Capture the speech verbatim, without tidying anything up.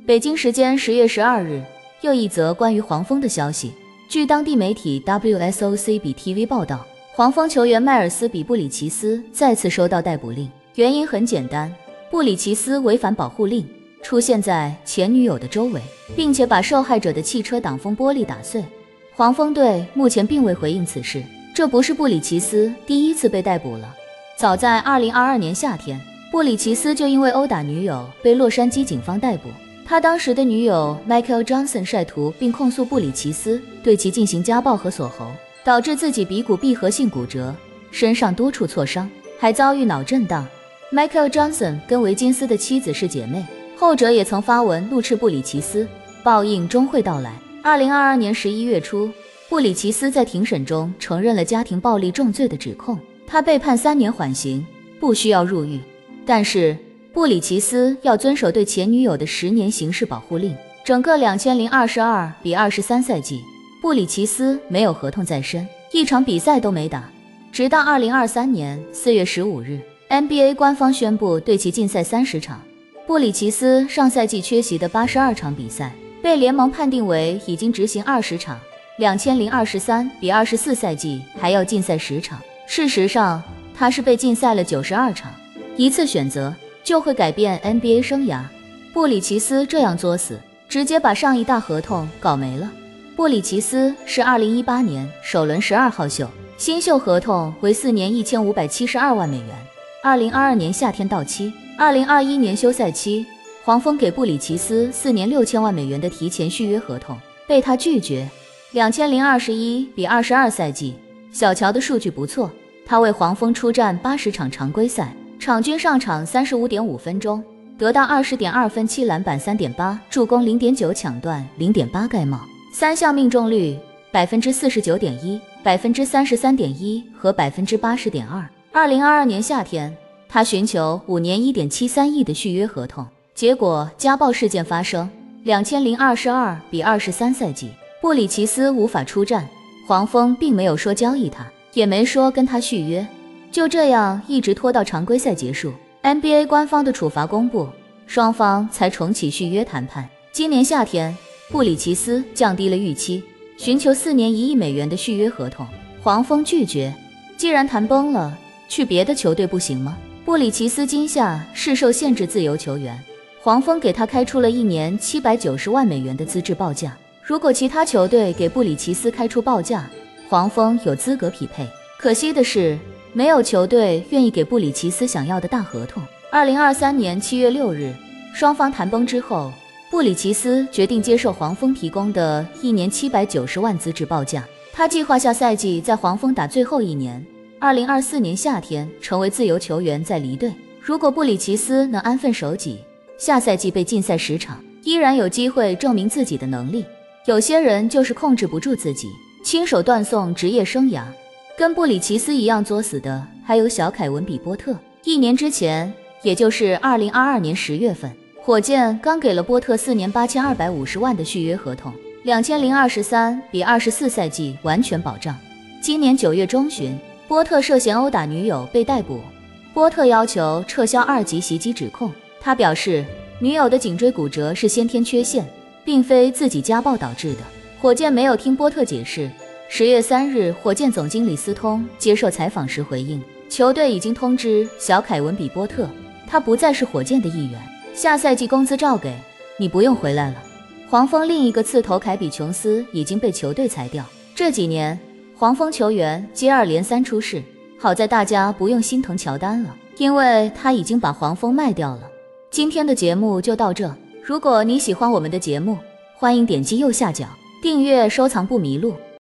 北京时间十月十二日，又一则关于黄蜂的消息。据当地媒体 W S O C B T V 报道，黄蜂球员迈尔斯比布里奇斯再次收到逮捕令，原因很简单，布里奇斯违反保护令，出现在前女友的周围，并且把受害者的汽车挡风玻璃打碎。黄蜂队目前并未回应此事，这不是布里奇斯第一次被逮捕了。早在二零二二年夏天，布里奇斯就因为殴打女友被洛杉矶警方逮捕。他当时的女友 Michael Johnson 晒图并控诉布里奇斯对其进行家暴和锁喉，导致自己鼻骨闭合性骨折，身上多处挫伤，还遭遇脑震荡。Michael Johnson 跟维金斯的妻子是姐妹，后者也曾发文怒斥布里奇斯，报应终会到来。二零二二年十一月初，布里奇斯在庭审中承认了家庭暴力重罪的指控，他被判三年缓刑，不需要入狱。但是布里奇斯要遵守对前女友的十年刑事保护令。整个两千零二十二比二十三赛季，布里奇斯没有合同在身，一场比赛都没打。直到二零二三年四月十五日 ，N B A 官方宣布对其禁赛三十场。布里奇斯上赛季缺席的八十二场比赛，被联盟判定为已经执行二十场。两千零二十三比二十四赛季还要禁赛十场。事实上，他是被禁赛了九十二场。一次选择就会改变 N B A 生涯。布里奇斯这样作死，直接把上一大合同搞没了。布里奇斯是二零一八年首轮十二号秀，新秀合同为四年一千五百七十二万美元，二零二二年夏天到期。二零二一年休赛期，黄蜂给布里奇斯四年六千万美元的提前续约合同，被他拒绝。两千零二十一比二十二赛季，小乔的数据不错，他为黄蜂出战八十场常规赛，场均上场 三十五点五分钟，得到 二十点二分、七篮板 三点八、助攻 零点九、抢断 零点八 盖帽，三项命中率 百分之四十九点一、百分之三十三点一 和 百分之八十点二。二零二二年夏天，他寻求五年 一点七三亿的续约合同，结果家暴事件发生。两千零二十二比二十三赛季，布里奇斯无法出战，黄蜂并没有说交易他，也没说跟他续约。就这样一直拖到常规赛结束， N B A 官方的处罚公布，双方才重启续约谈判。今年夏天，布里奇斯降低了预期，寻求四年一亿美元的续约合同，黄蜂拒绝。既然谈崩了，去别的球队不行吗？布里奇斯今夏是受限制自由球员，黄蜂给他开出了一年七百九十万美元的资质报价。如果其他球队给布里奇斯开出报价，黄蜂有资格匹配。可惜的是，没有球队愿意给布里奇斯想要的大合同。二零二三年七月六日，双方谈崩之后，布里奇斯决定接受黄蜂提供的一年七百九十万资质报价。他计划下赛季在黄蜂打最后一年，二零二四年夏天成为自由球员再离队。如果布里奇斯能安分守己，下赛季被禁赛十场，依然有机会证明自己的能力。有些人就是控制不住自己，亲手断送职业生涯。跟布里奇斯一样作死的还有小凯文比波特。一年之前，也就是二零二二年十月份，火箭刚给了波特四年八千二百五十万的续约合同，两千零二十三比二十四赛季完全保障。今年九月中旬，波特涉嫌殴打女友被逮捕，波特要求撤销二级袭击指控。他表示，女友的颈椎骨折是先天缺陷，并非自己家暴导致的。火箭没有听波特解释。十月三日，火箭总经理斯通接受采访时回应，球队已经通知小凯文比波特，他不再是火箭的一员，下赛季工资照给，你不用回来了。黄蜂另一个刺头凯比琼斯已经被球队裁掉。这几年黄蜂球员接二连三出事，好在大家不用心疼乔丹了，因为他已经把黄蜂卖掉了。今天的节目就到这，如果你喜欢我们的节目，欢迎点击右下角订阅收藏不迷路。